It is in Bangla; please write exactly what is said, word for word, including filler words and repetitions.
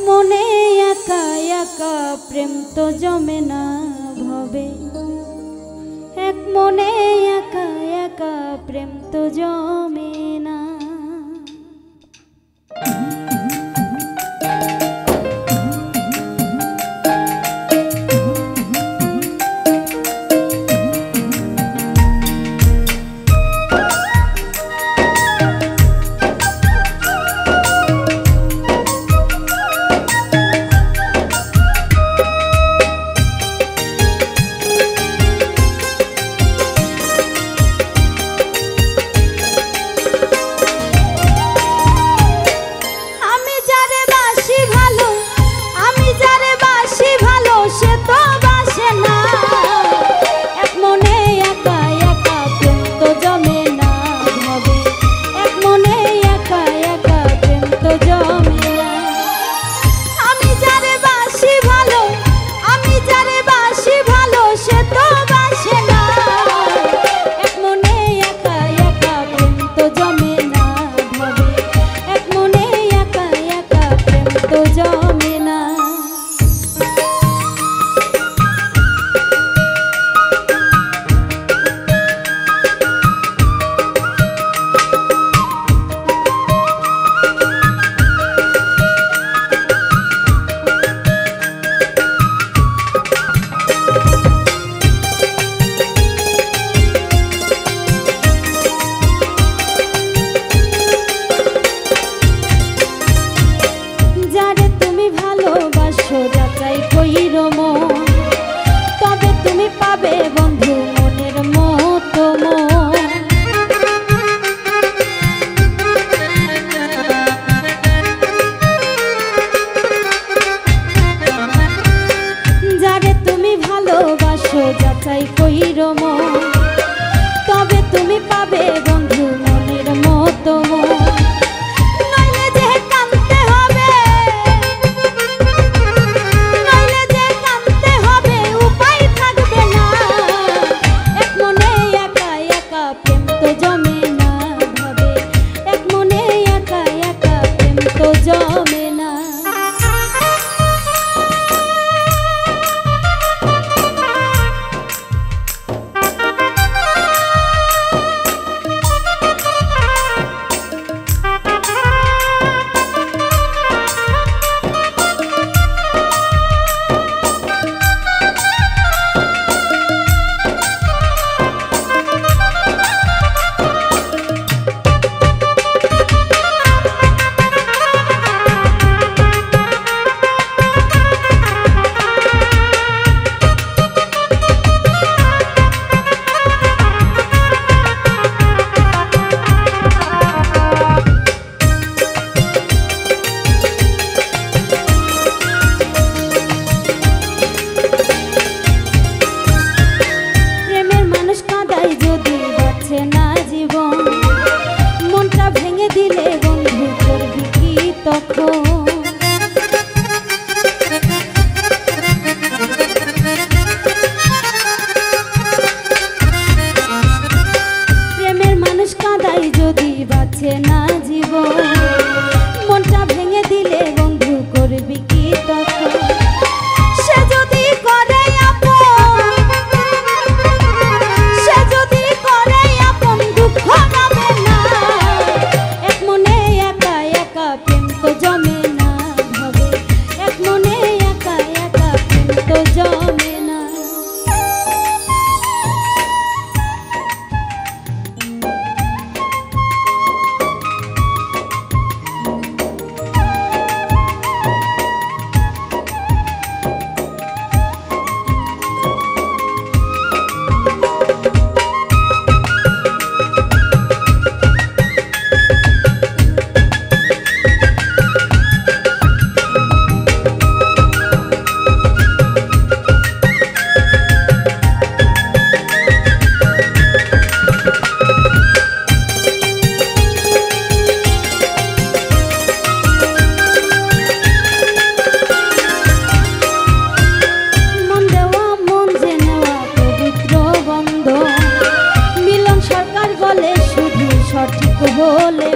মনে একা একা প্রেম তো জমে না ভবে, এক মনে একা একা প্রেম তো জমে না। তবে তুমি পাবে বন্ধু মনের মতো মন। যারে তুমি ভালোবাসো যাচাই কইরো মন, তবে তুমি পাবে বন্ধু মনের মতো মন। প্রেমের মানুষ কাঁদাই যদি বাঁচে না জীবন, মনটা ভেঙে দিলে বন্ধু করবি কি তখন? সে যদি করে আপন, সে যদি করে আপন দুঃখ পাবে না। এক মনে একা একা প্রেম তো জমে না ভাবে, এক মনে একা একা প্রেম তো জমে না। বলে শুধু সঠিক হলে